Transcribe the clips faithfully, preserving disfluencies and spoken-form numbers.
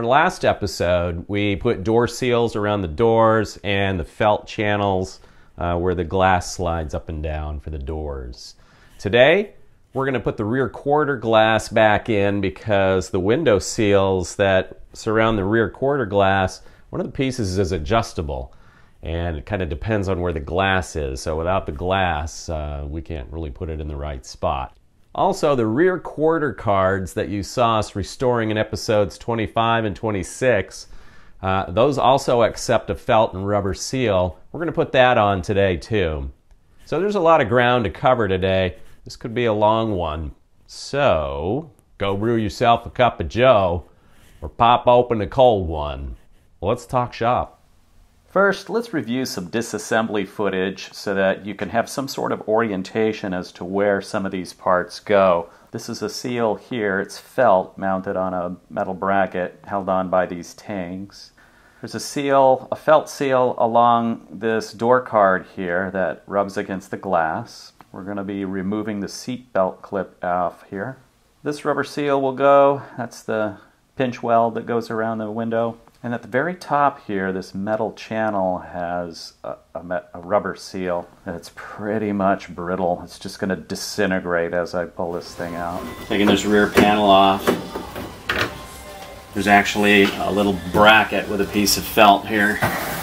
last episode, we put door seals around the doors and the felt channels uh, where the glass slides up and down for the doors. Today, we're going to put the rear quarter glass back in because the window seals that surround the rear quarter glass, one of the pieces is adjustable. And it kind of depends on where the glass is. So without the glass, uh, we can't really put it in the right spot. Also, the rear quarter cards that you saw us restoring in episodes twenty-five and twenty-six, uh, those also accept a felt and rubber seal. We're going to put that on today too. So there's a lot of ground to cover today. This could be a long one. So go brew yourself a cup of joe or pop open a cold one. Let's talk shop. First, let's review some disassembly footage so that you can have some sort of orientation as to where some of these parts go. This is a seal here. It's felt mounted on a metal bracket held on by these tangs. There's a seal, a felt seal along this door card here that rubs against the glass. We're going to be removing the seat belt clip off here. This rubber seal will go. That's the pinch weld that goes around the window. And at the very top here, this metal channel has a, a, a rubber seal. And it's pretty much brittle. It's just going to disintegrate as I pull this thing out. Taking this rear panel off. There's actually a little bracket with a piece of felt here.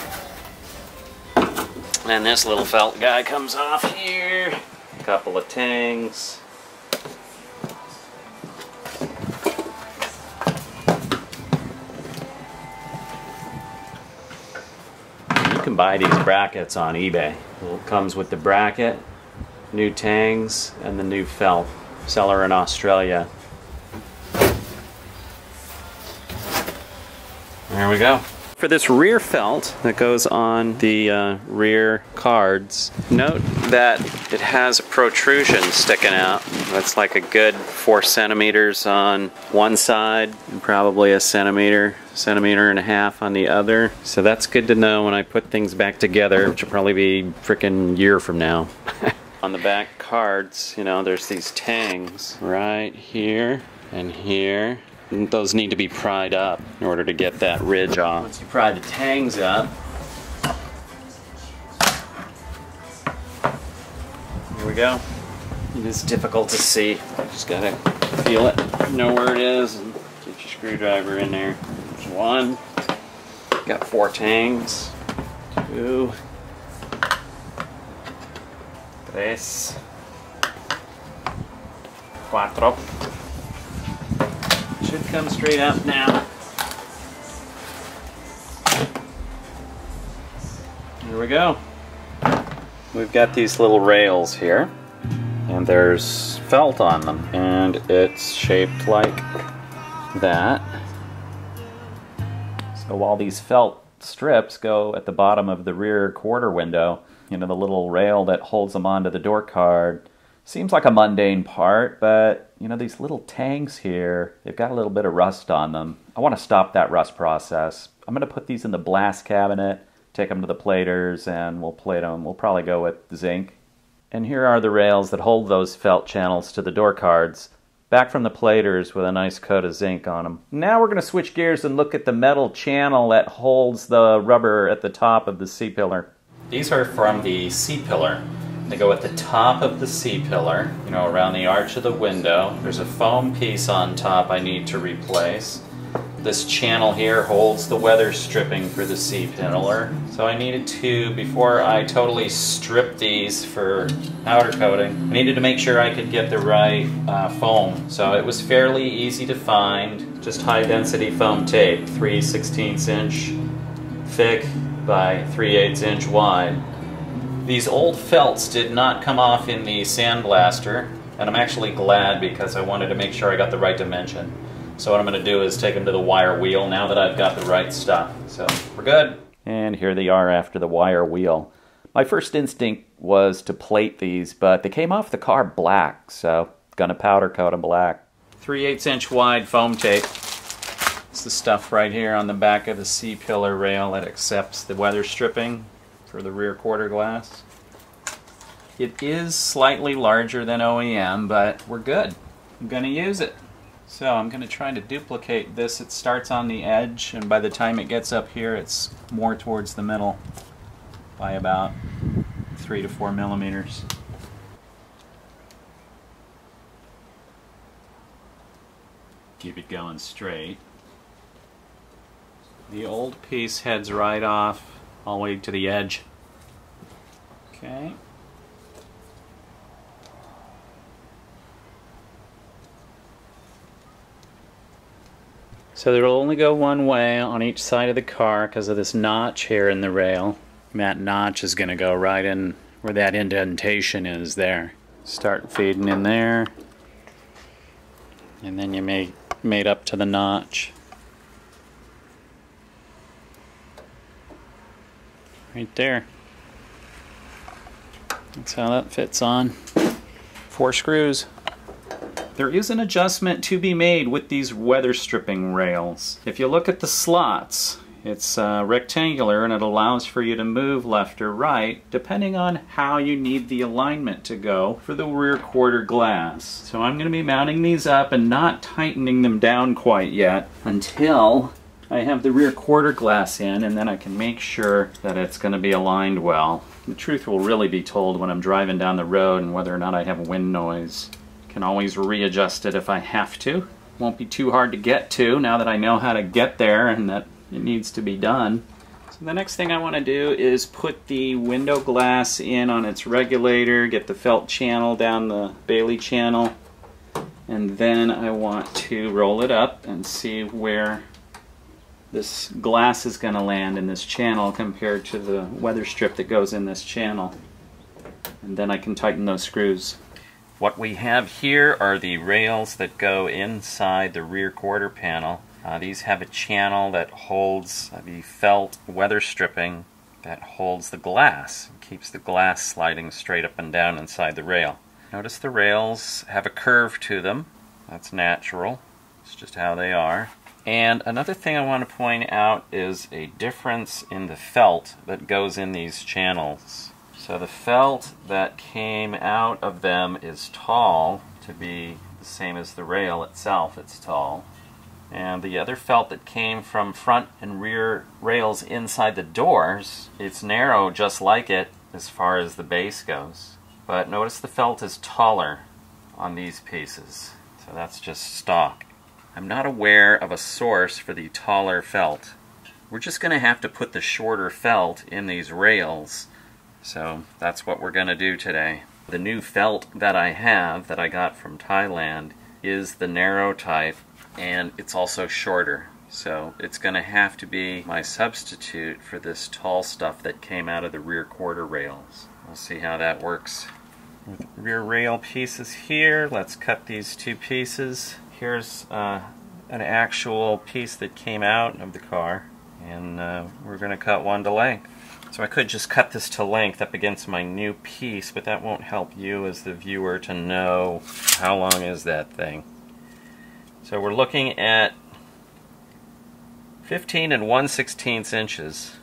And this little felt guy comes off here. A couple of tangs. You can buy these brackets on eBay. It comes with the bracket, new tangs, and the new felt. Seller in Australia. There we go. For this rear felt that goes on the uh, rear cards, note that it has a protrusion sticking out. That's like a good four centimeters on one side and probably a centimeter, centimeter and a half on the other. So that's good to know when I put things back together, which will probably be frickin' year from now. On the back cards, you know, there's these tangs right here and here. Those need to be pried up in order to get that ridge off. Once you pry the tangs up, here we go. It is difficult to see. Just gotta feel it, know where it is, and get your screwdriver in there. There's one. Got four tangs. Two. Tres. Cuatro. Should come straight up now. Here we go. We've got these little rails here, and there's felt on them, and it's shaped like that. So while these felt strips go at the bottom of the rear quarter window, you know, the little rail that holds them onto the door card seems like a mundane part, but you know, these little tangs here, they've got a little bit of rust on them. I want to stop that rust process. I'm going to put these in the blast cabinet, take them to the platers, and we'll plate them. We'll probably go with zinc. And here are the rails that hold those felt channels to the door cards, back from the platers with a nice coat of zinc on them. Now we're going to switch gears and look at the metal channel that holds the rubber at the top of the C-pillar. These are from the C-pillar. They go at the top of the C-pillar, you know, around the arch of the window. There's a foam piece on top I need to replace. This channel here holds the weather stripping for the C-pillar. So I needed to, before I totally strip these for powder coating, I needed to make sure I could get the right uh, foam. So it was fairly easy to find, just high density foam tape, three sixteenths inch thick by three eighths inch wide. These old felts did not come off in the sandblaster, and I'm actually glad because I wanted to make sure I got the right dimension. So what I'm going to do is take them to the wire wheel now that I've got the right stuff. So we're good. And here they are after the wire wheel. My first instinct was to plate these, but they came off the car black, so gonna powder coat them black. three eighths inch wide foam tape. It's the stuff right here on the back of the C-pillar rail that accepts the weather stripping for the rear quarter glass. It is slightly larger than O E M, but we're good. I'm gonna use it. So I'm going to try to duplicate this. It starts on the edge, and by the time it gets up here, it's more towards the middle by about three to four millimeters. Keep it going straight. The old piece heads right off all the way to the edge. Okay. So it'll only go one way on each side of the car because of this notch here in the rail. And that notch is going to go right in where that indentation is there. Start feeding in there. And then you make made up to the notch. Right there. That's how that fits on. Four screws. There is an adjustment to be made with these weather stripping rails. If you look at the slots, it's uh, rectangular and it allows for you to move left or right depending on how you need the alignment to go for the rear quarter glass. So I'm going to be mounting these up and not tightening them down quite yet until I have the rear quarter glass in, and then I can make sure that it's going to be aligned well. The truth will really be told when I'm driving down the road and whether or not I have wind noise. Can always readjust it if I have to. Won't be too hard to get to now that I know how to get there and that it needs to be done. So the next thing I want to do is put the window glass in on its regulator, get the felt channel down the Bailey channel, and then I want to roll it up and see where this glass is going to land in this channel compared to the weather strip that goes in this channel. And then I can tighten those screws. What we have here are the rails that go inside the rear quarter panel. Uh, these have a channel that holds the felt weather stripping that holds the glass and keeps the glass sliding straight up and down inside the rail. Notice the rails have a curve to them. That's natural. It's just how they are. And another thing I want to point out is a difference in the felt that goes in these channels. So the felt that came out of them is tall to be the same as the rail itself. It's tall. And the other felt that came from front and rear rails inside the doors, it's narrow just like it as far as the base goes. But notice the felt is taller on these pieces. So that's just stock. I'm not aware of a source for the taller felt. We're just going to have to put the shorter felt in these rails. So that's what we're going to do today. The new felt that I have, that I got from Thailand, is the narrow type, and it's also shorter. So it's going to have to be my substitute for this tall stuff that came out of the rear quarter rails. We'll see how that works. With rear rail pieces here, let's cut these two pieces. Here's uh, an actual piece that came out of the car, and uh, we're going to cut one to length. So I could just cut this to length up against my new piece, but that won't help you as the viewer to know how long is that thing. So we're looking at fifteen and one sixteenth inches.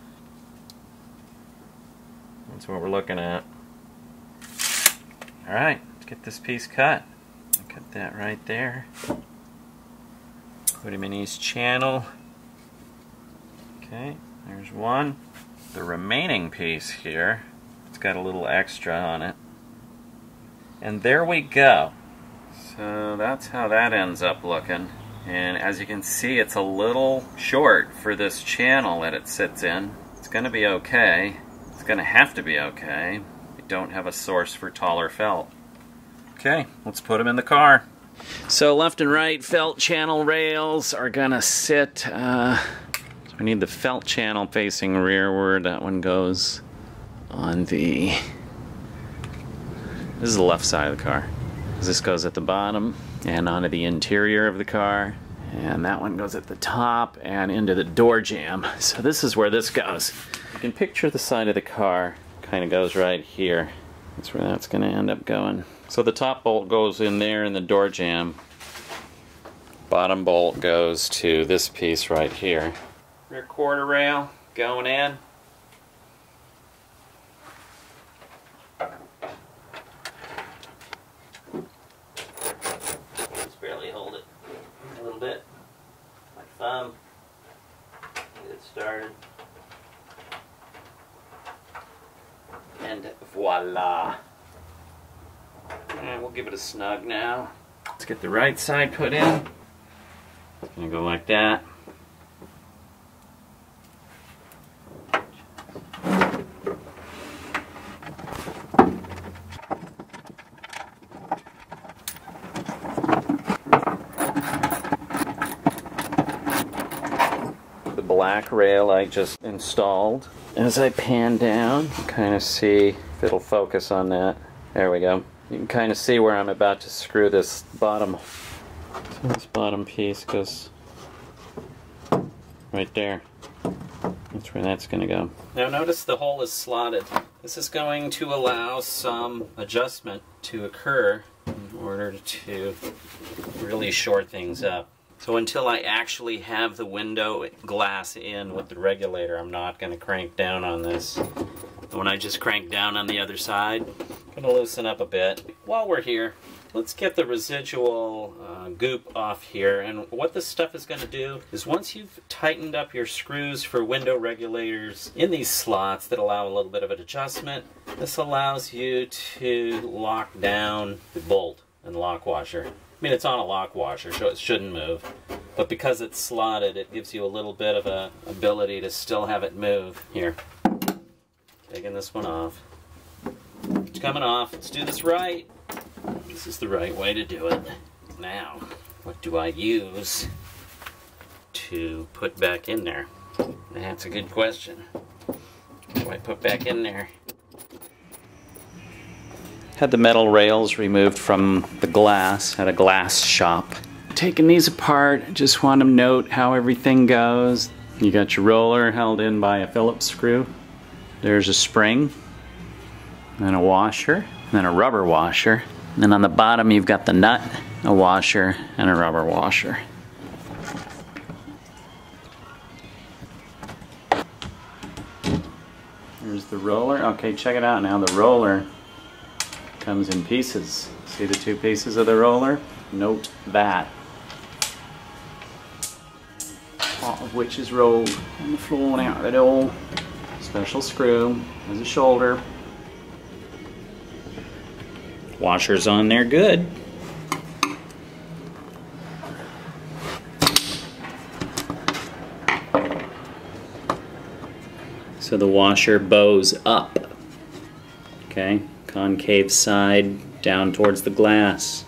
That's what we're looking at. Alright, let's get this piece cut. Cut that right there. Put him in each channel. Okay, there's one. The remaining piece here, it's got a little extra on it. And there we go. So that's how that ends up looking. And as you can see, it's a little short for this channel that it sits in. It's going to be okay. It's going to have to be okay. We don't have a source for taller felt. Okay, let's put them in the car. So left and right felt channel rails are going to sit... Uh, We need the felt channel facing rearward. That one goes on the... This is the left side of the car. This goes at the bottom and onto the interior of the car. And that one goes at the top and into the door jamb. So this is where this goes. You can picture the side of the car. Kind of goes right here. That's where that's going to end up going. So the top bolt goes in there in the door jamb. Bottom bolt goes to this piece right here. Rear quarter rail going in. Just barely hold it. thumb. Get it started. And voila. And we'll give it a snug now. Let's get the right side put in. It's gonna go like that. The black rail I just installed. As I pan down, you can kind of see if it'll focus on that. There we go. You can kind of see where I'm about to screw this bottom. So this bottom piece goes right there. That's where that's going to go. Now notice the hole is slotted. This is going to allow some adjustment to occur in order to really short things up. So until I actually have the window glass in with the regulator, I'm not going to crank down on this. When I just crank down on the other side, I'm going to loosen up a bit. While we're here, let's get the residual uh, goop off here. And what this stuff is going to do is once you've tightened up your screws for window regulators in these slots that allow a little bit of an adjustment, this allows you to lock down the bolt and lock washer. I mean, it's on a lock washer, so it shouldn't move. But because it's slotted, it gives you a little bit of a ability to still have it move. Here, taking this one off. It's coming off. Let's do this right. This is the right way to do it. Now, what do I use to put back in there? That's a good question. What do I put back in there? Had the metal rails removed from the glass at a glass shop. Taking these apart, just want to note how everything goes. You got your roller held in by a Phillips screw. There's a spring, then a washer, then a rubber washer. And then on the bottom you've got the nut, a washer, and a rubber washer. There's the roller. Okay, check it out now. The roller comes in pieces. See the two pieces of the roller? Note that. All of which is rolled on the floor and out the door. Special screw. There's a shoulder. Washer's on there good. So the washer bows up. Okay, concave side down towards the glass.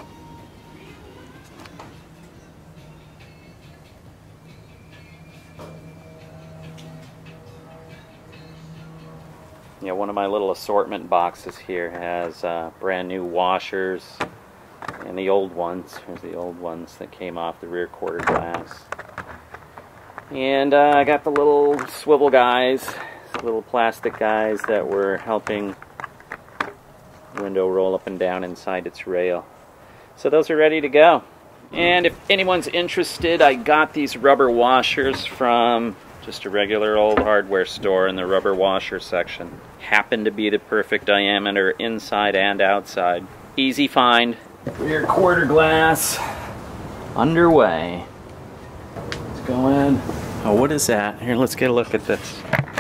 Yeah, one of my little assortment boxes here has uh, brand new washers and the old ones. Here's the old ones that came off the rear quarter glass. And uh, I got the little swivel guys, little plastic guys that were helping the window roll up and down inside its rail. So those are ready to go. And if anyone's interested, I got these rubber washers from just a regular old hardware store in the rubber washer section. Happened to be the perfect diameter inside and outside. Easy find. Rear quarter glass underway. Let's go in. Oh, what is that? Here, let's get a look at this.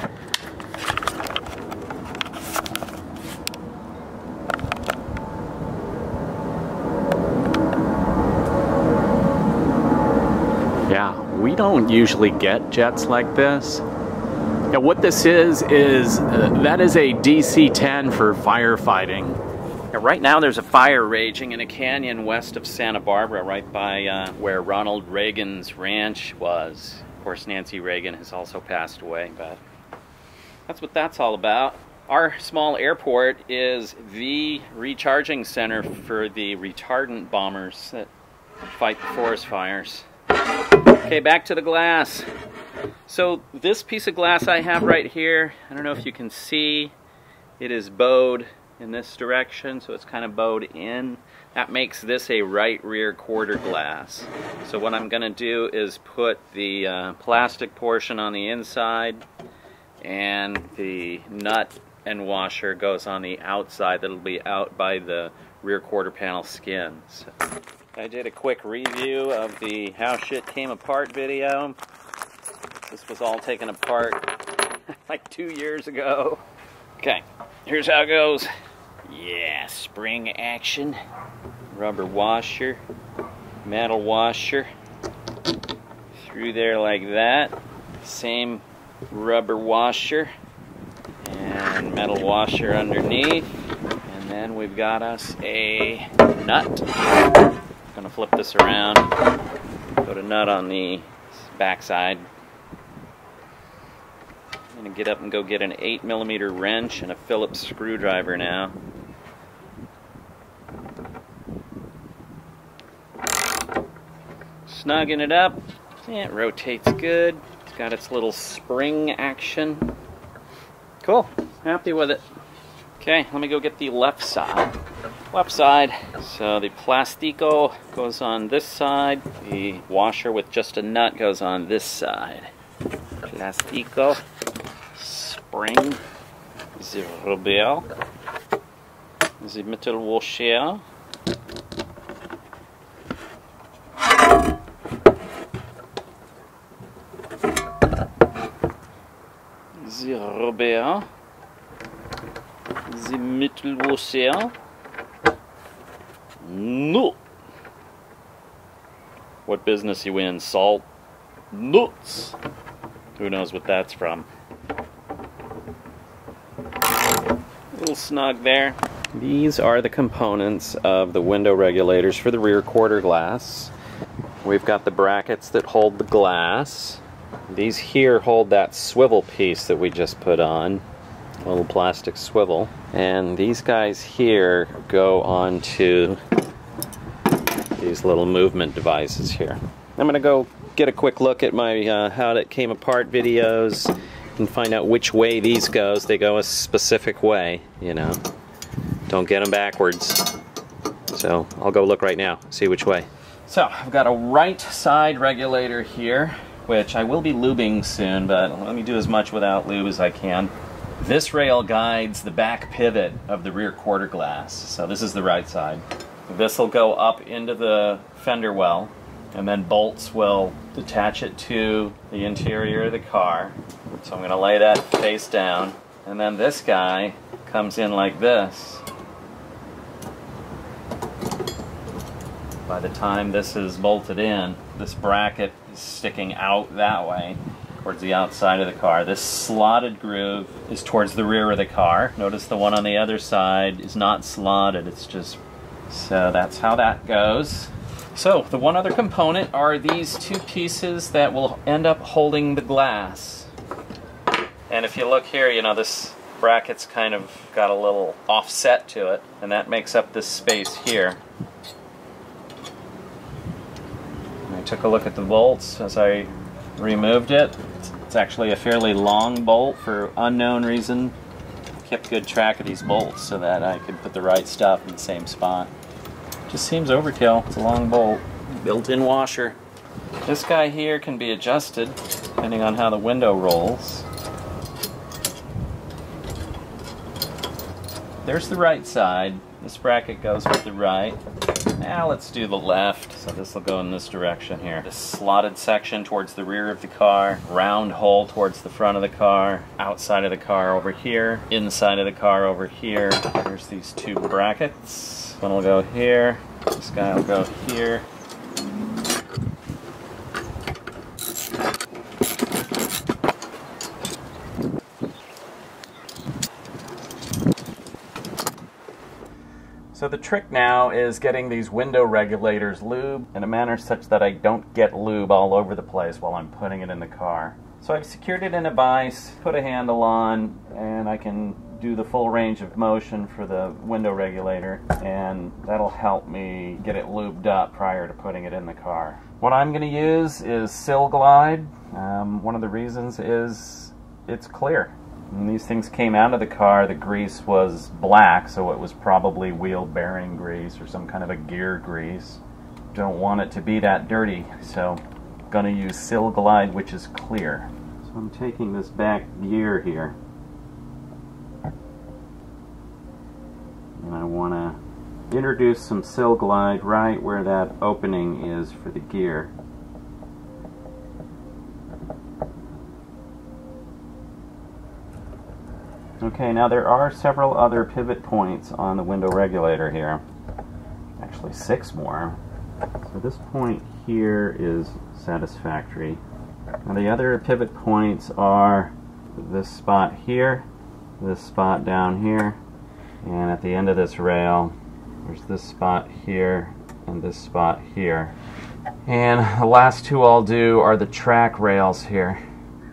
Yeah, we don't usually get jets like this. Now what this is, is uh, that is a D C ten for firefighting. Now, right now there's a fire raging in a canyon west of Santa Barbara, right by uh, where Ronald Reagan's ranch was. Of course, Nancy Reagan has also passed away, but that's what that's all about. Our small airport is the recharging center for the retardant bombers that fight the forest fires. Okay, back to the glass. So this piece of glass I have right here, I don't know if you can see, it is bowed in this direction, so it's kind of bowed in. That makes this a right rear quarter glass. So what I'm going to do is put the uh, plastic portion on the inside, and the nut and washer goes on the outside. That'll be out by the rear quarter panel skin. So I did a quick review of the How Shit Came Apart video. This was all taken apart like two years ago. Okay, here's how it goes. Yeah, spring action. Rubber washer, metal washer. Through there like that. Same rubber washer and metal washer underneath. And then we've got us a nut. Gonna flip this around. Put a nut on the back side. I'm gonna get up and go get an eight millimeter wrench and a Phillips screwdriver now. Snugging it up. Yeah, it rotates good. It's got its little spring action. Cool. Happy with it. Okay, let me go get the left side. Left side. So the plastico goes on this side. The washer with just a nut goes on this side. Plastico. Spring. The rubber. The metal washer. The rubber. The metal washer. No. What business you in? Salt? Nuts. Who knows what that's from? A little snug there. These are the components of the window regulators for the rear quarter glass. We've got the brackets that hold the glass. These here hold that swivel piece that we just put on. A little plastic swivel. And these guys here go onto these little movement devices here. I'm gonna go get a quick look at my uh, How It Came Apart videos and find out which way these goes. They go a specific way, you know. Don't get them backwards. So I'll go look right now, see which way. So I've got a right side regulator here, which I will be lubing soon, but let me do as much without lube as I can. This rail guides the back pivot of the rear quarter glass. So this is the right side. This will go up into the fender well, and then bolts will attach it to the interior of the car. So I'm going to lay that face down, and then this guy comes in like this. By the time this is bolted in, this bracket is sticking out that way towards the outside of the car. This slotted groove is towards the rear of the car. Notice the one on the other side is not slotted, it's just... So that's how that goes. So the one other component are these two pieces that will end up holding the glass. And if you look here, you know, this bracket's kind of got a little offset to it, and that makes up this space here. And I took a look at the bolts as I removed it. It's actually a fairly long bolt for unknown reason. Kept good track of these bolts so that I could put the right stuff in the same spot. Just seems overkill. It's a long bolt. Built-in washer. This guy here can be adjusted depending on how the window rolls. There's the right side. This bracket goes with the right. Now let's do the left. So this will go in this direction here. This slotted section towards the rear of the car, round hole towards the front of the car, outside of the car over here, inside of the car over here. There's these two brackets. One will go here, this guy will go here. So the trick now is getting these window regulators lubed in a manner such that I don't get lube all over the place while I'm putting it in the car. So I've secured it in a vise, put a handle on, and I can do the full range of motion for the window regulator, and that'll help me get it lubed up prior to putting it in the car. What I'm going to use is Sil Glide. Um, one of the reasons is it's clear. When these things came out of the car, the grease was black, so it was probably wheel bearing grease or some kind of a gear grease. Don't want it to be that dirty, so I'm going to use Sil Glide, which is clear. So I'm taking this back gear here, and I want to introduce some Sil Glide right where that opening is for the gear. Okay, now there are several other pivot points on the window regulator here. Actually, six more. So this point here is satisfactory. Now the other pivot points are this spot here, this spot down here, and at the end of this rail, there's this spot here and this spot here. And the last two I'll do are the track rails here.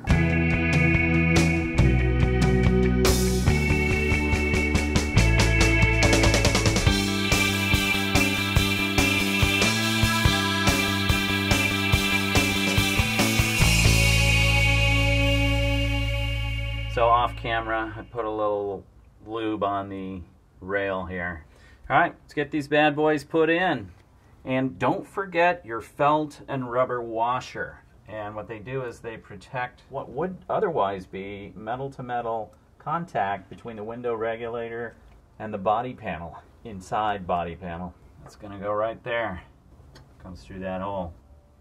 So off camera, I put a little lube on the rail here. All right, let's get these bad boys put in. And don't forget your felt and rubber washer. And what they do is they protect what would otherwise be metal-to-metal contact between the window regulator and the body panel, inside body panel. That's gonna go right there. Comes through that hole.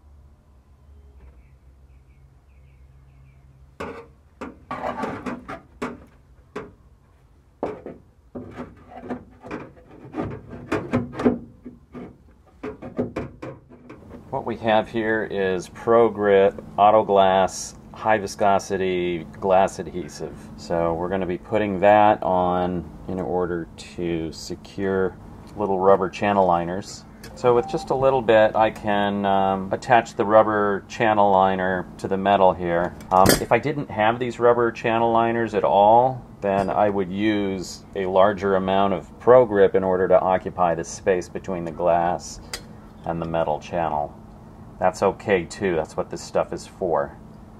What we have here is Pro Grip Auto Glass High Viscosity Glass Adhesive. So we're going to be putting that on in order to secure little rubber channel liners. So with just a little bit I can um, attach the rubber channel liner to the metal here. Um, if I didn't have these rubber channel liners at all, then I would use a larger amount of Pro Grip in order to occupy the space between the glass and the metal channel. That's okay too, that's what this stuff is for.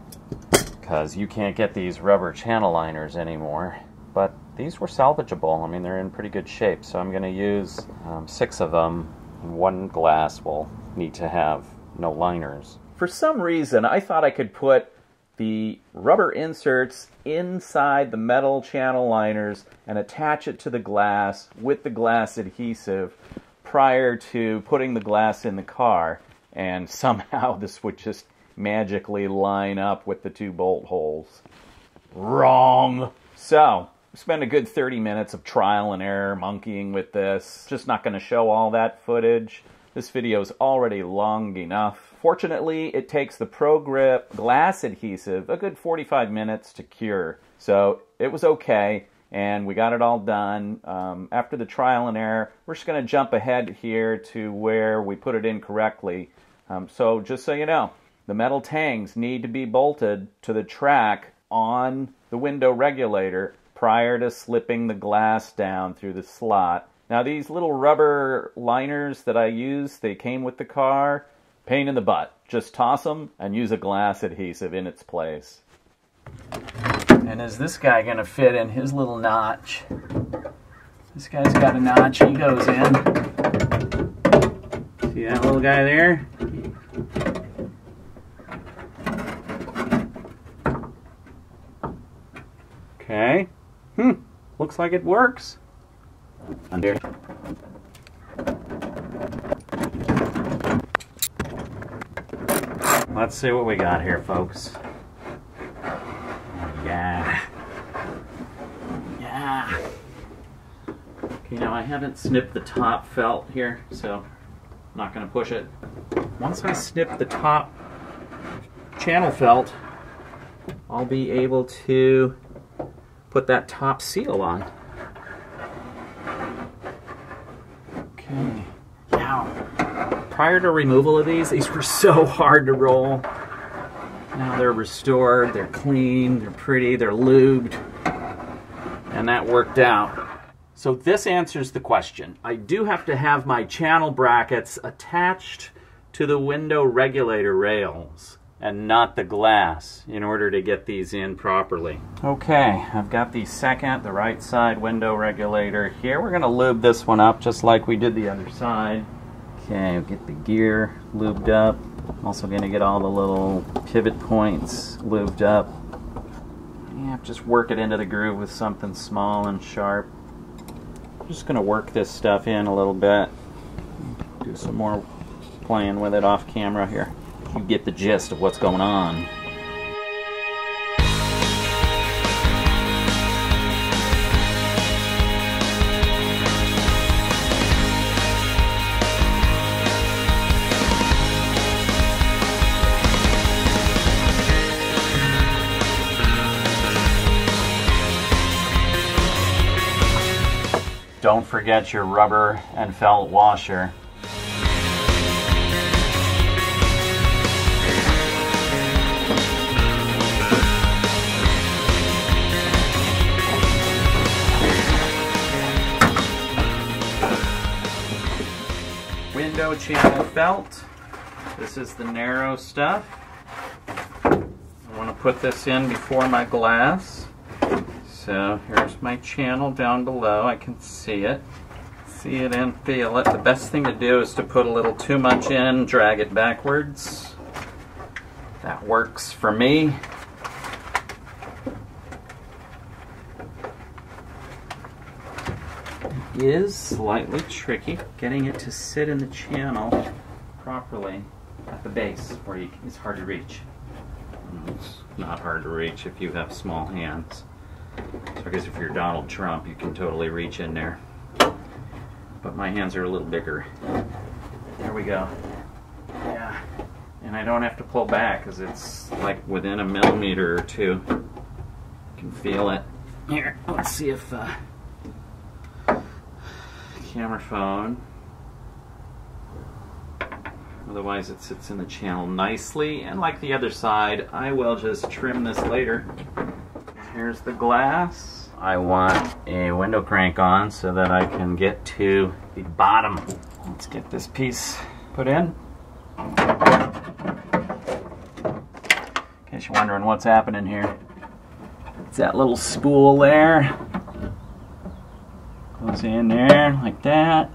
Because you can't get these rubber channel liners anymore. But these were salvageable, I mean they're in pretty good shape, so I'm going to use um, six of them. And one glass will need to have no liners. For some reason I thought I could put the rubber inserts inside the metal channel liners and attach it to the glass with the glass adhesive prior to putting the glass in the car, and somehow this would just magically line up with the two bolt holes. Wrong! So, spend a good thirty minutes of trial and error monkeying with this. Just not going to show all that footage. This video is already long enough. Fortunately, it takes the Pro Grip glass adhesive a good forty-five minutes to cure. So, it was okay. And we got it all done. Um, after the trial and error, we're just going to jump ahead here to where we put it in correctly. Um, so just so you know, the metal tangs need to be bolted to the track on the window regulator prior to slipping the glass down through the slot. Now these little rubber liners that I use, they came with the car. Pain in the butt. Just toss them and use a glass adhesive in its place. And is this guy going to fit in his little notch? This guy's got a notch, he goes in. See that little guy there? Okay. Hmm. Looks like it works. Under. Let's see what we got here, folks. Yeah. Yeah. Okay, now I haven't snipped the top felt here, so I'm not going to push it. Once I snip the top channel felt, I'll be able to put that top seal on. Okay. Now, prior to removal of these, these were so hard to roll. Now they're restored, they're clean, they're pretty, they're lubed, and that worked out. So this answers the question. I do have to have my channel brackets attached to the window regulator rails and not the glass in order to get these in properly. Okay, I've got the second, the right side window regulator here. We're going to lube this one up just like we did the other side. Okay, we'll get the gear lubed up. I'm also going to get all the little pivot points lubed up. Yeah, just work it into the groove with something small and sharp. I'm just going to work this stuff in a little bit. Do some more playing with it off camera here. You get the gist of what's going on. Don't forget your rubber and felt washer. Window channel felt. This is the narrow stuff. I want to put this in before my glass. So here's my channel down below. I can see it. See it and feel it. The best thing to do is to put a little too much in, drag it backwards. That works for me. It is slightly tricky getting it to sit in the channel properly at the base where you, it's hard to reach. It's not hard to reach if you have small hands. So I guess if you're Donald Trump, you can totally reach in there. But my hands are a little bigger. There we go. Yeah. And I don't have to pull back because it's like within a millimeter or two. You can feel it. Here, let's see if uh, camera phone. Otherwise it sits in the channel nicely. And like the other side, I will just trim this later. Here's the glass. I want a window crank on so that I can get to the bottom. Let's get this piece put in. In case you're wondering what's happening here. It's that little spool there. Goes in there like that.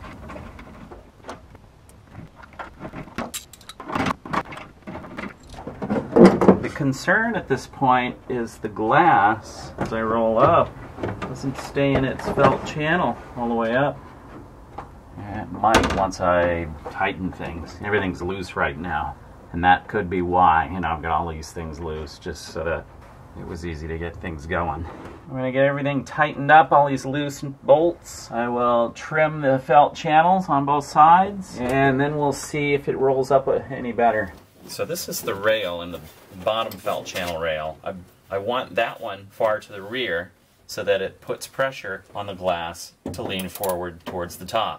The concern at this point is the glass, as I roll up, doesn't stay in its felt channel all the way up. It might once I tighten things. Everything's loose right now, and that could be why. You know, I've got all these things loose just so that it was easy to get things going. I'm going to get everything tightened up, all these loose bolts. I will trim the felt channels on both sides, and then we'll see if it rolls up any better. So this is the rail in the bottom felt channel rail. I, I want that one far to the rear so that it puts pressure on the glass to lean forward towards the top.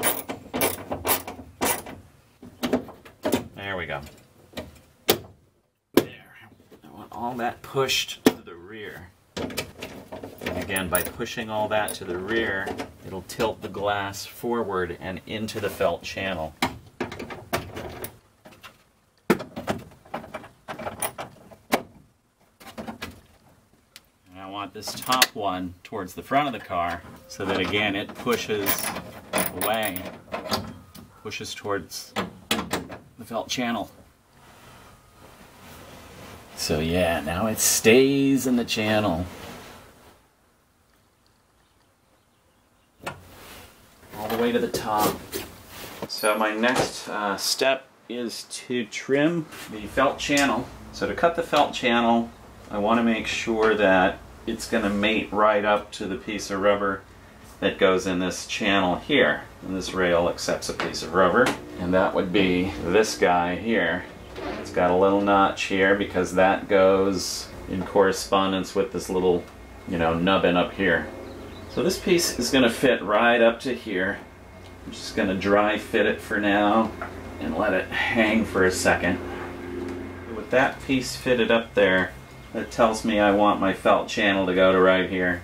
There we go. There. I want all that pushed to the rear. And again, by pushing all that to the rear, it'll tilt the glass forward and into the felt channel. This top one towards the front of the car so that again it pushes away, pushes towards the felt channel. So yeah, now it stays in the channel. All the way to the top. So my next uh, step is to trim the felt channel. So to cut the felt channel, I want to make sure that it's going to mate right up to the piece of rubber that goes in this channel here. And this rail accepts a piece of rubber, and that would be this guy here. It's got a little notch here because that goes in correspondence with this little, you know, nubbin up here. So this piece is going to fit right up to here. I'm just going to dry fit it for now and let it hang for a second. With that piece fitted up there, that tells me I want my felt channel to go to right here.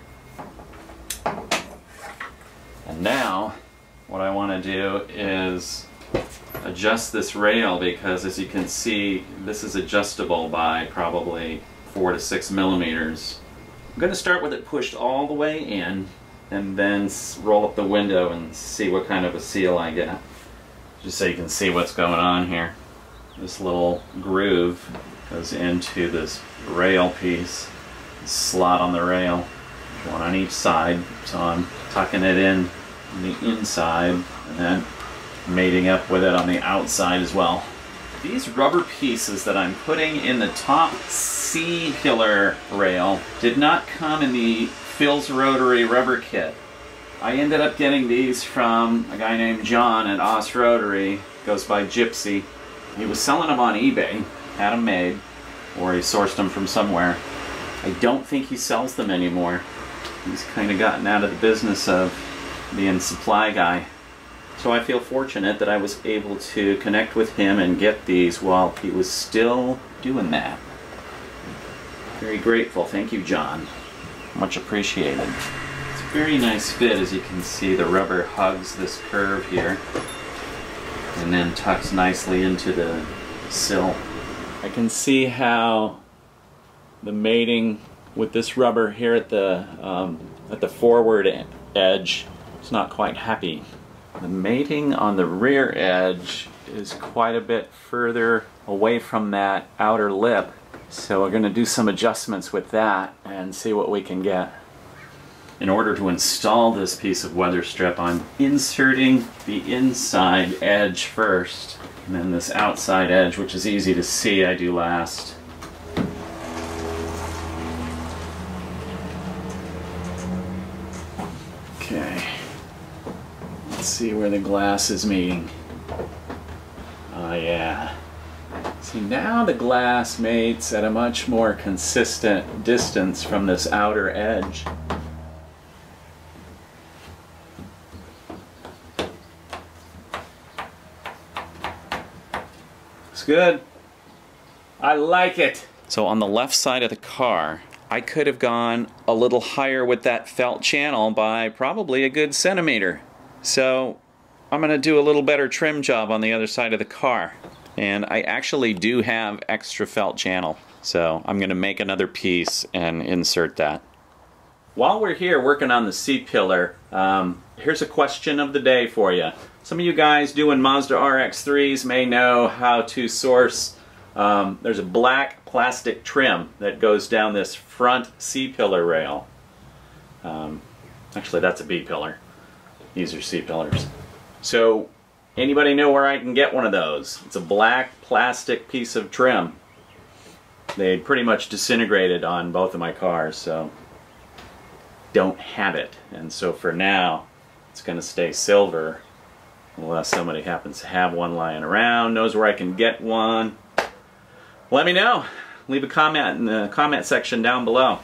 And now, what I want to do is adjust this rail because, as you can see, this is adjustable by probably four to six millimeters. I'm going to start with it pushed all the way in and then roll up the window and see what kind of a seal I get. Just so you can see what's going on here. This little groove goes into this rail piece, this slot on the rail. one on each side. So I'm tucking it in on the inside and then mating up with it on the outside as well. These rubber pieces that I'm putting in the top C-pillar rail did not come in the Phil's Rotary rubber kit. I ended up getting these from a guy named John at Oz Rotary, goes by Gypsy. He was selling them on eBay, had them made, or he sourced them from somewhere. I don't think he sells them anymore. He's kind of gotten out of the business of being a supply guy. So I feel fortunate that I was able to connect with him and get these while he was still doing that. Very grateful. Thank you, John. Much appreciated. It's a very nice fit. As you can see, the rubber hugs this curve here and then tucks nicely into the sill. I can see how the mating with this rubber here at the um, at the forward edge is not quite happy. The mating on the rear edge is quite a bit further away from that outer lip, so we're going to do some adjustments with that and see what we can get. In order to install this piece of weather strip, I'm inserting the inside edge first, and then this outside edge, which is easy to see, I do last. Okay. Let's see where the glass is meeting. Oh yeah. See, now the glass mates at a much more consistent distance from this outer edge. It's good. I like it. So on the left side of the car, I could have gone a little higher with that felt channel by probably a good centimeter. So I'm going to do a little better trim job on the other side of the car. And I actually do have extra felt channel. So I'm going to make another piece and insert that. While we're here working on the C-pillar, um, here's a question of the day for you. Some of you guys doing Mazda R X threes may know how to source, um, there's a black plastic trim that goes down this front C-pillar rail. Um, actually, that's a B-pillar. These are C-pillars. So, anybody know where I can get one of those? It's a black plastic piece of trim. They pretty much disintegrated on both of my cars, so don't have it. And so for now, it's going to stay silver, unless somebody happens to have one lying around, knows where I can get one. Let me know. Leave a comment in the comment section down below.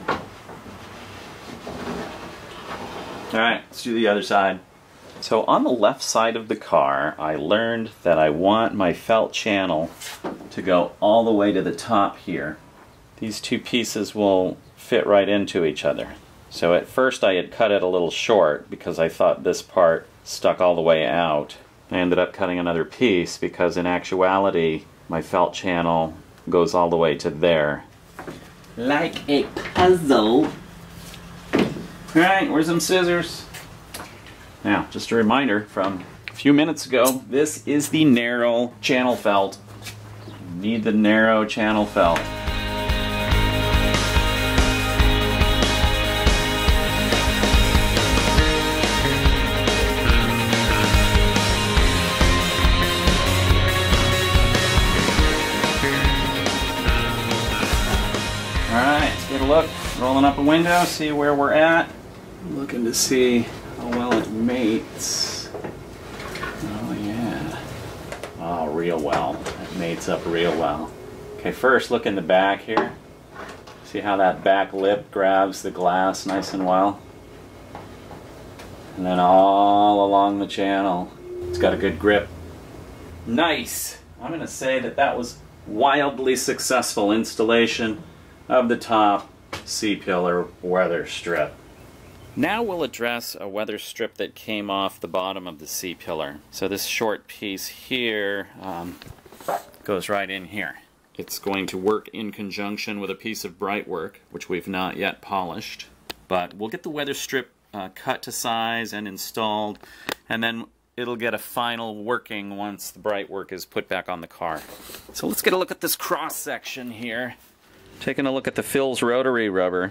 Alright, let's do the other side. So on the left side of the car, I learned that I want my felt channel to go all the way to the top here. These two pieces will fit right into each other. So at first I had cut it a little short because I thought this part stuck all the way out. I ended up cutting another piece because in actuality my felt channel goes all the way to there. Like a puzzle. Alright, where's some scissors? Now, just a reminder from a few minutes ago, this is the narrow channel felt. You need the narrow channel felt. Alright, let's get a look. Rolling up a window, see where we're at. Looking to see how well it mates. Oh yeah. Oh, real well. It mates up real well. Okay, first look in the back here. See how that back lip grabs the glass nice and well? And then all along the channel. It's got a good grip. Nice! I'm going to say that that was wildly successful installation of the top C-pillar weather strip. Now we'll address a weather strip that came off the bottom of the C-pillar. So this short piece here um, goes right in here. It's going to work in conjunction with a piece of Brightwork, which we've not yet polished. But we'll get the weather strip uh, cut to size and installed, and then it'll get a final working once the Brightwork is put back on the car. So let's get a look at this cross section here. Taking a look at the Phil's Rotary rubber.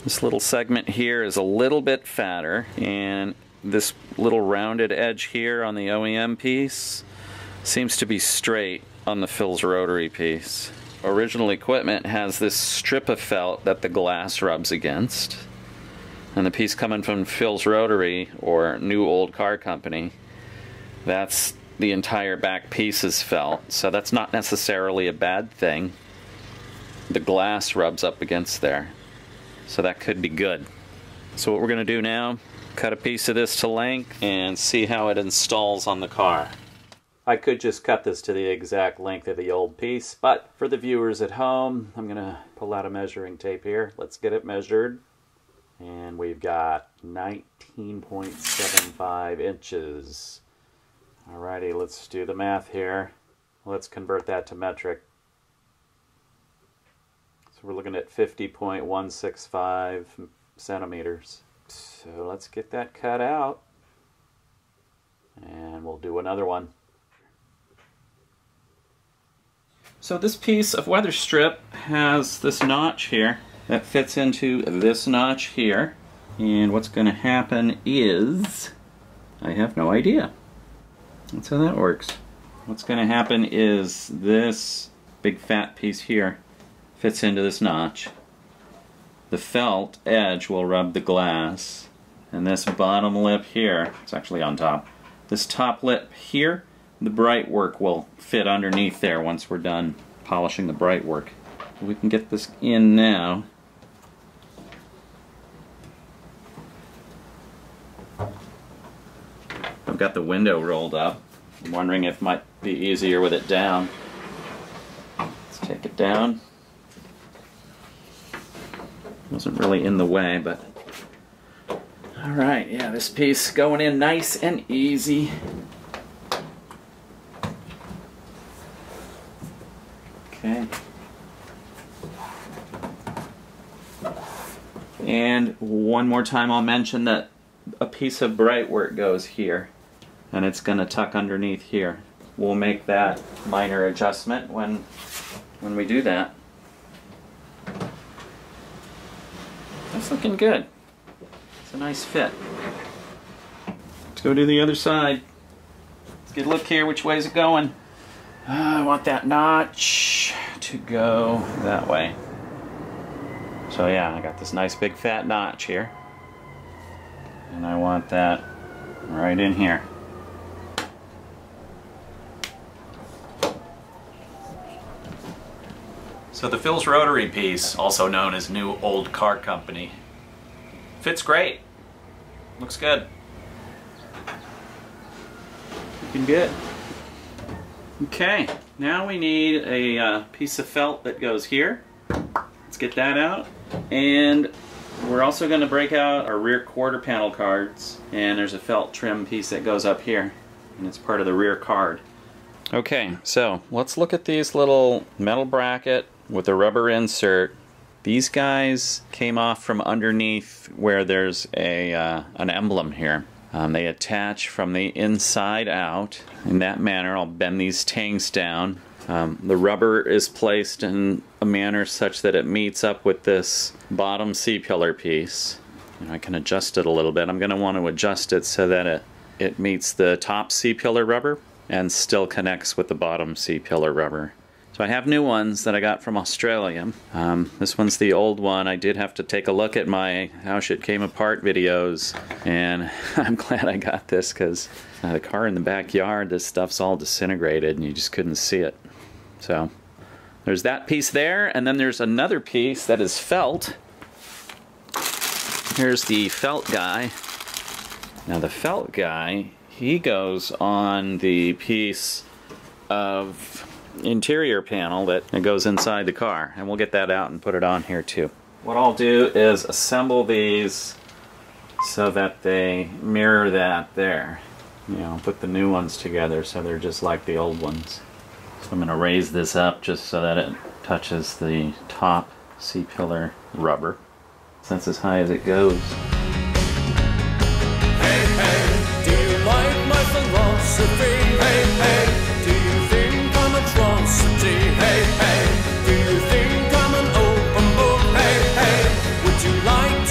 This little segment here is a little bit fatter, and this little rounded edge here on the O E M piece seems to be straight on the Phil's rotary piece. Original equipment has this strip of felt that the glass rubs against, and the piece coming from Phil's rotary or New Old Car Company, that's the entire back piece is felt, so that's not necessarily a bad thing. The glass rubs up against there, so that could be good. So what we're going to do now, cut a piece of this to length and see how it installs on the car. I could just cut this to the exact length of the old piece, but for the viewers at home, I'm going to pull out a measuring tape here. Let's get it measured. And we've got nineteen point seven five inches. Alrighty, let's do the math here. Let's convert that to metric. So we're looking at fifty point one six five centimeters. So let's get that cut out, and we'll do another one. So this piece of weather strip has this notch here that fits into this notch here, and what's going to happen is, I have no idea. That's how that works. What's going to happen is this big fat piece here fits into this notch. The felt edge will rub the glass, and this bottom lip here, it's actually on top, this top lip here, the bright work will fit underneath there once we're done polishing the bright work. We can get this in now. I've got the window rolled up. I'm wondering if it might be easier with it down. Let's take it down. Wasn't really in the way, but alright, yeah, this piece going in nice and easy. Okay. And one more time I'll mention that a piece of bright work goes here, and it's going to tuck underneath here. We'll make that minor adjustment when when we do that. That's looking good. It's a nice fit. Let's go do the other side. Let's get a look here. Which way is it going? Uh, I want that notch to go that way. So yeah, I got this nice big fat notch here, and I want that right in here. So the Phil's rotary piece, also known as New Old Car Company, fits great. Looks good. Looking good. Okay, now we need a uh, piece of felt that goes here. Let's get that out. And we're also going to break out our rear quarter panel cards, and there's a felt trim piece that goes up here, and it's part of the rear card. Okay, so let's look at these little metal bracket with a rubber insert. These guys came off from underneath where there's a uh, an emblem here. Um, they attach from the inside out. In that manner, I'll bend these tangs down. Um, the rubber is placed in a manner such that it meets up with this bottom C-pillar piece. And I can adjust it a little bit. I'm going to want to adjust it so that it, it meets the top C-pillar rubber and still connects with the bottom C-pillar rubber. So I have new ones that I got from Australia. Um, this one's the old one. I did have to take a look at my How Shit Came Apart videos, and I'm glad I got this because uh, the car in the backyard, this stuff's all disintegrated and you just couldn't see it. So there's that piece there, and then there's another piece that is felt. Here's the felt guy. Now the felt guy, he goes on the piece of interior panel that goes inside the car, and we'll get that out and put it on here too. What I'll do is assemble these so that they mirror that there. You know, put the new ones together so they're just like the old ones. So I'm going to raise this up just so that it touches the top C-pillar rubber. So that's as high as it goes. Hey, hey, do you like my philosophy? Hey, hey. Hey, hey, do you think I'm an open book? Hey, hey, would you like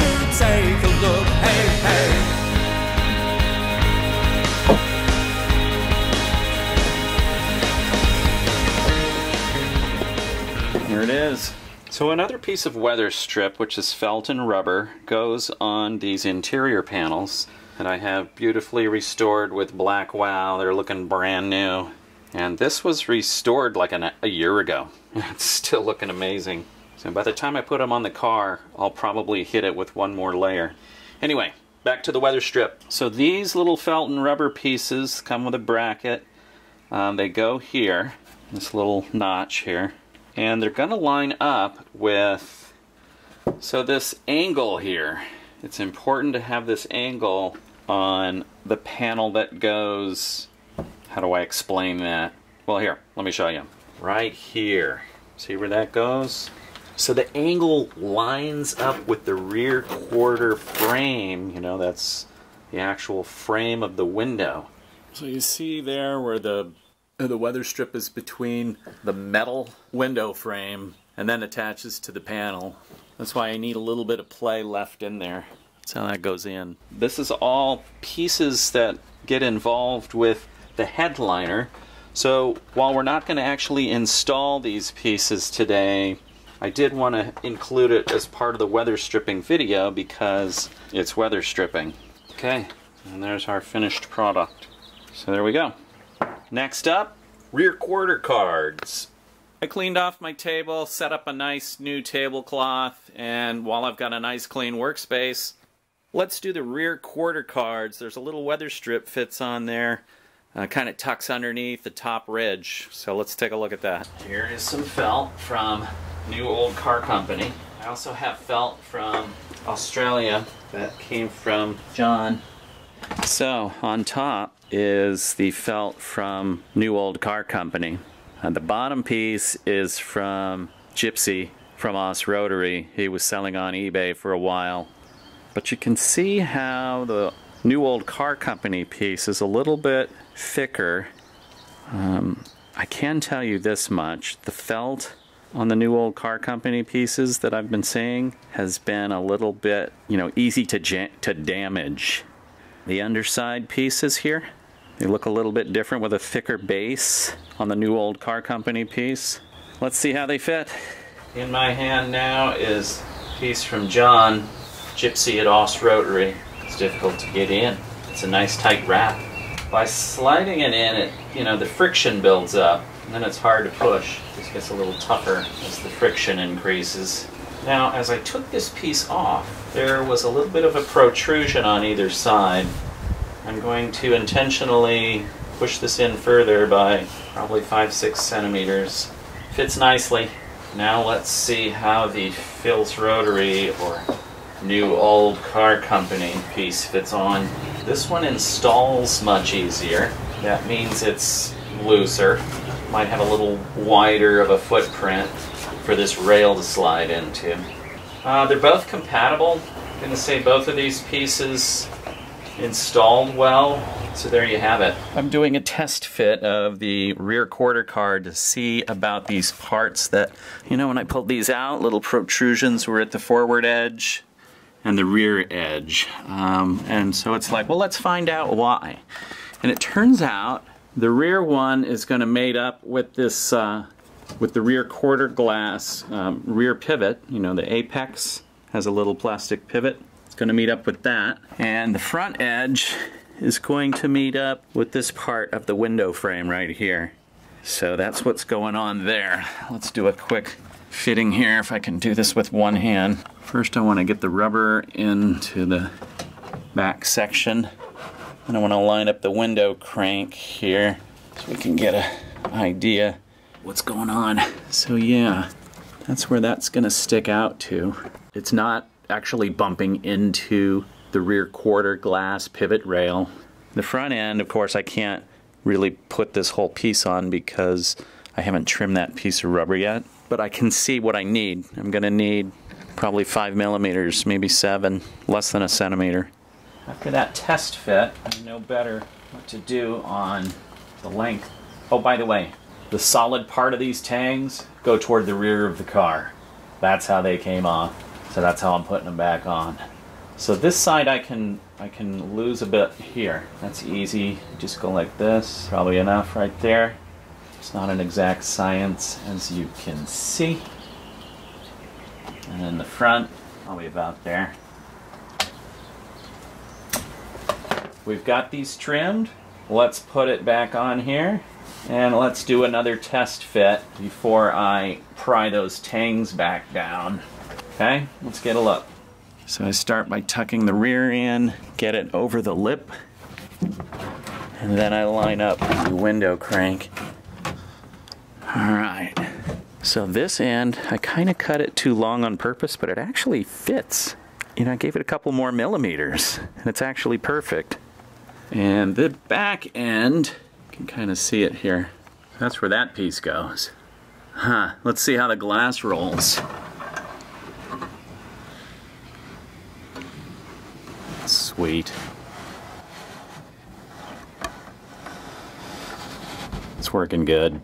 it is. So another piece of weather strip, which is felt and rubber, goes on these interior panels that I have beautifully restored with black wow. They're looking brand new. And this was restored like an, a year ago. It's still looking amazing. So by the time I put them on the car, I'll probably hit it with one more layer. Anyway, back to the weather strip. So these little felt and rubber pieces come with a bracket. Um, they go here, this little notch here. And they're going to line up with, so this angle here, it's important to have this angle on the panel that goes, how do I explain that? Well, here, let me show you. Right here. See where that goes? So the angle lines up with the rear quarter frame. You know, that's the actual frame of the window. So you see there where the the weather strip is between the metal window frame and then attaches to the panel. That's why I need a little bit of play left in there. That's how that goes in. This is all pieces that get involved with the headliner. So while we're not going to actually install these pieces today, I did want to include it as part of the weather stripping video because it's weather stripping. Okay, and there's our finished product. So there we go. Next up, rear quarter cards. I cleaned off my table, set up a nice new tablecloth, and while I've got a nice clean workspace, let's do the rear quarter cards. There's a little weather strip fits on there, uh, kind of tucks underneath the top ridge. So let's take a look at that. Here is some felt from New Old Car Company. I also have felt from Australia that came from John. So on top is the felt from New Old Car Company. And the bottom piece is from Gypsy from Oss Rotary. He was selling on eBay for a while. But you can see how the New Old Car Company piece is a little bit thicker. Um, I can tell you this much. The felt on the New Old Car Company pieces that I've been seeing has been a little bit, you know, easy to, jam to damage. The underside pieces here, they look a little bit different with a thicker base on the New Old Car Company piece. Let's see how they fit. In my hand now is a piece from John, Gypsy at Oss Rotary. It's difficult to get in. It's a nice tight wrap. By sliding it in, it, you know, the friction builds up, and then it's hard to push. It just gets a little tougher as the friction increases. Now, as I took this piece off, there was a little bit of a protrusion on either side. I'm going to intentionally push this in further by probably five, six centimeters. Fits nicely. Now let's see how the Phil's Rotary or New Old Car Company piece fits on. This one installs much easier. That means it's looser. Might have a little wider of a footprint for this rail to slide into. Uh, they're both compatible. I'm going to say both of these pieces installed well, so there you have it. I'm doing a test fit of the rear quarter card to see about these parts that, you know, when I pulled these out, little protrusions were at the forward edge and the rear edge. Um, and so it's like, well, let's find out why. And it turns out the rear one is going to mate up with this uh, with the rear quarter glass um, rear pivot. You know, the apex has a little plastic pivot. It's going to meet up with that. And the front edge is going to meet up with this part of the window frame right here. So that's what's going on there. Let's do a quick fitting here if I can do this with one hand. First I want to get the rubber into the back section. And I want to line up the window crank here so we can get an idea what's going on. So yeah, that's where that's going to stick out to. It's not actually bumping into the rear quarter glass pivot rail. The front end, of course, I can't really put this whole piece on because I haven't trimmed that piece of rubber yet. But I can see what I need. I'm going to need probably five millimeters, maybe seven, less than a centimeter. After that test fit, I know better what to do on the length. Oh, by the way, the solid part of these tangs go toward the rear of the car. That's how they came off. So that's how I'm putting them back on. So this side I can I can lose a bit here. That's easy. Just go like this. Probably enough right there. It's not an exact science, as you can see. And then the front, probably about there. We've got these trimmed. Let's put it back on here. And let's do another test fit before I pry those tangs back down. Okay, let's get a look. So I start by tucking the rear in, get it over the lip, and then I line up the window crank. All right, so this end, I kind of cut it too long on purpose, but it actually fits. You know, I gave it a couple more millimeters, and it's actually perfect. And the back end, you can kind of see it here. That's where that piece goes. Huh, let's see how the glass rolls. Sweet. It's working good.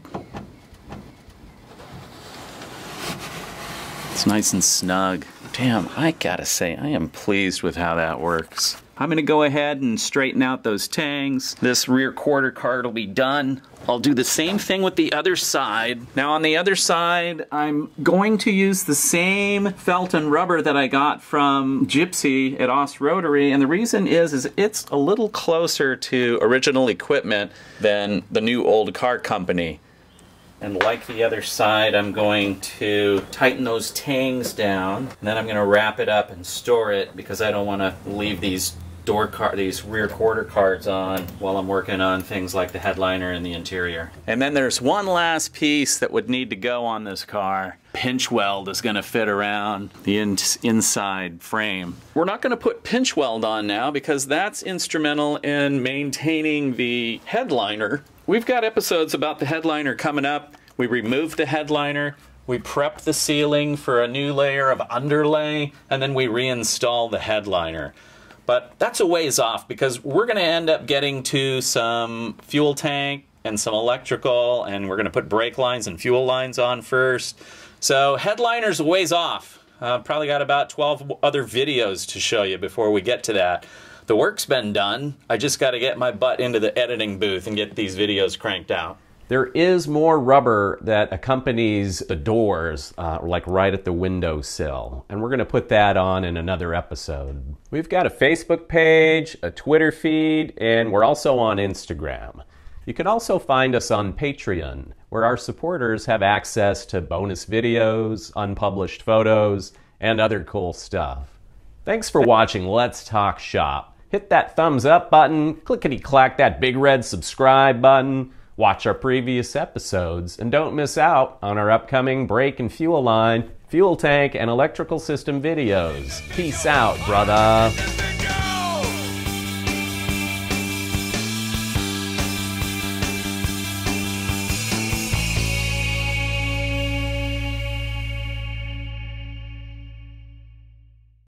It's nice and snug. Damn, I gotta say, I am pleased with how that works. I'm gonna go ahead and straighten out those tangs. This rear quarter card will be done. I'll do the same thing with the other side. Now on the other side, I'm going to use the same felt and rubber that I got from Gypsy at Oss Rotary, and the reason is, is it's a little closer to original equipment than the new old car company. And like the other side, I'm going to tighten those tangs down, and then I'm going to wrap it up and store it because I don't want to leave these door car these rear quarter cards on while I'm working on things like the headliner and the interior. And then there's one last piece that would need to go on this car. Pinch weld is going to fit around the in inside frame. We're not going to put pinch weld on now because that's instrumental in maintaining the headliner. We've got episodes about the headliner coming up. We removed the headliner, we prepped the ceiling for a new layer of underlay, and then we reinstalled the headliner. But that's a ways off because we're going to end up getting to some fuel tank and some electrical, and we're going to put brake lines and fuel lines on first. So headliner's a ways off. Uh, probably got about twelve other videos to show you before we get to that. The work's been done. I just got to get my butt into the editing booth and get these videos cranked out. There is more rubber that accompanies the doors, uh, like right at the windowsill. And we're going to put that on in another episode. We've got a Facebook page, a Twitter feed, and we're also on Instagram. You can also find us on Patreon, where our supporters have access to bonus videos, unpublished photos, and other cool stuff. Thanks for watching Let's Talk Shop. Hit that thumbs up button, clickety-clack that big red subscribe button, watch our previous episodes, and don't miss out on our upcoming brake and fuel line, fuel tank, and electrical system videos. Peace out, brother.